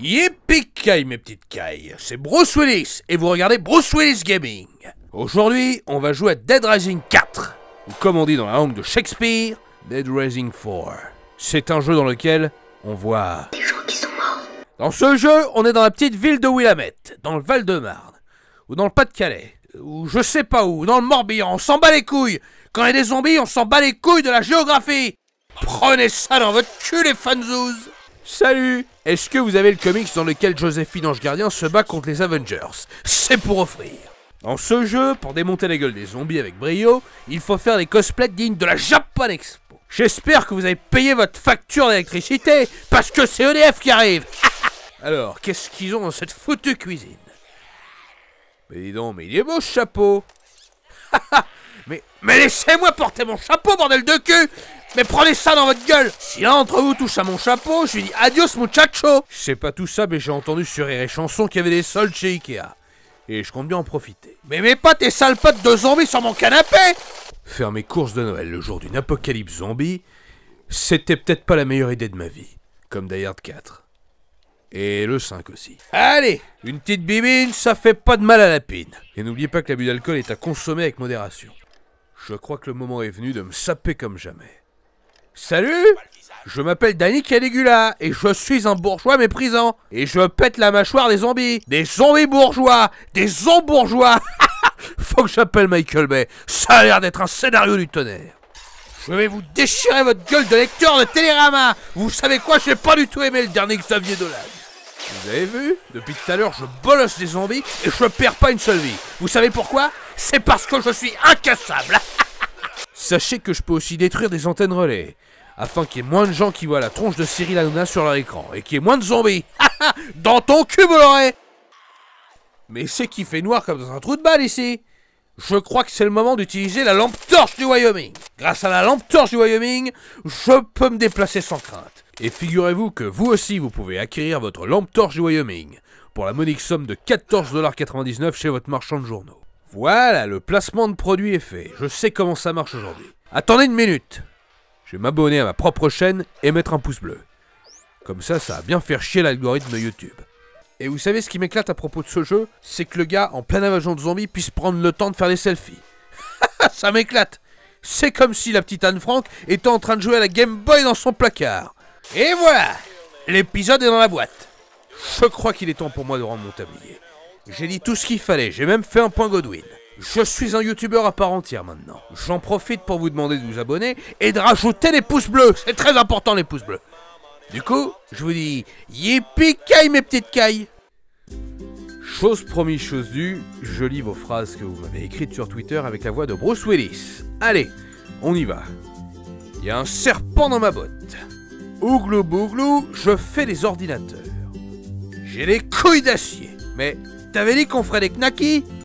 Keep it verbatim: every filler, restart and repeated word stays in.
Yippee-ki-yay mes petites cailles, c'est Bruce Willis et vous regardez Bruce Willis Gaming. Aujourd'hui, on va jouer à Dead Rising quatre, ou comme on dit dans la langue de Shakespeare, Dead Rising quatre. C'est un jeu dans lequel on voit des gens qui sont morts. Dans ce jeu, on est dans la petite ville de Willamette, dans le Val-de-Marne, ou dans le Pas-de-Calais, ou je sais pas où, dans le Morbihan, on s'en bat les couilles. Quand il y a des zombies, on s'en bat les couilles de la géographie. Prenez ça dans votre cul les fanzouz. Salut! Est-ce que vous avez le comics dans lequel Joséphine Ange Gardien se bat contre les Avengers? C'est pour offrir. Dans ce jeu, pour démonter la gueule des zombies avec brio, il faut faire des cosplays dignes de la Japan Expo. J'espère que vous avez payé votre facture d'électricité, parce que c'est E D F qui arrive. Alors, qu'est-ce qu'ils ont dans cette foutue cuisine? Mais dis donc, mais il est beau ce chapeau. mais, mais laissez-moi porter mon chapeau, bordel de cul. Mais prenez ça dans votre gueule. Si l'un d'entre vous touche à mon chapeau, je lui dis adios muchacho. Je sais pas tout ça, mais j'ai entendu sur Rire et Chanson qu'il y avait des soldes chez Ikea. Et je compte bien en profiter. Mais mets pas tes sales potes de zombies sur mon canapé. Faire mes courses de Noël le jour d'une apocalypse zombie, c'était peut-être pas la meilleure idée de ma vie. Comme Die Hard quatre. Et le cinq aussi. Allez, une petite bibine, ça fait pas de mal à la pine. Et n'oubliez pas que l'abus d'alcool est à consommer avec modération. Je crois que le moment est venu de me saper comme jamais. Salut, je m'appelle Danny Caligula et je suis un bourgeois méprisant. Et je pète la mâchoire des zombies. Des zombies bourgeois. Des zombies bourgeois. Faut que j'appelle Michael Bay. Ça a l'air d'être un scénario du tonnerre. Je vais vous déchirer votre gueule de lecteur de Télérama. Vous savez quoi, j'ai pas du tout aimé le dernier Xavier Dolan. Vous avez vu? Depuis tout à l'heure, je bolosse des zombies et je perds pas une seule vie. Vous savez pourquoi? C'est parce que je suis incassable. Sachez que je peux aussi détruire des antennes relais, afin qu'il y ait moins de gens qui voient la tronche de Cyril Hanouna sur leur écran, et qu'il y ait moins de zombies. Dans ton cul, Bolloré. Mais c'est qu'il fait noir comme dans un trou de balle ici. Je crois que c'est le moment d'utiliser la lampe torche du Wyoming. Grâce à la lampe torche du Wyoming, je peux me déplacer sans crainte. Et figurez-vous que vous aussi, vous pouvez acquérir votre lampe torche du Wyoming, pour la monique somme de quatorze dollars quatre-vingt-dix-neuf chez votre marchand de journaux. Voilà, le placement de produit est fait. Je sais comment ça marche aujourd'hui. Attendez une minute. Je vais m'abonner à ma propre chaîne et mettre un pouce bleu. Comme ça, ça va bien faire chier l'algorithme YouTube. Et vous savez ce qui m'éclate à propos de ce jeu? C'est que le gars, en pleine invasion de zombies, puisse prendre le temps de faire des selfies. Ça m'éclate. C'est comme si la petite Anne Frank était en train de jouer à la Game Boy dans son placard. Et voilà, l'épisode est dans la boîte. Je crois qu'il est temps pour moi de rendre mon tablier. J'ai dit tout ce qu'il fallait, j'ai même fait un point Godwin. Je suis un youtubeur à part entière maintenant. J'en profite pour vous demander de vous abonner et de rajouter les pouces bleus. C'est très important les pouces bleus. Du coup, je vous dis yippee-ki-yay mes petites cailles. Chose promise, chose due, je lis vos phrases que vous m'avez écrites sur Twitter avec la voix de Bruce Willis. Allez, on y va. Il y a un serpent dans ma botte. Ouglou bouglou, je fais des ordinateurs. J'ai les couilles d'acier. Mais t'avais dit qu'on ferait des knackis?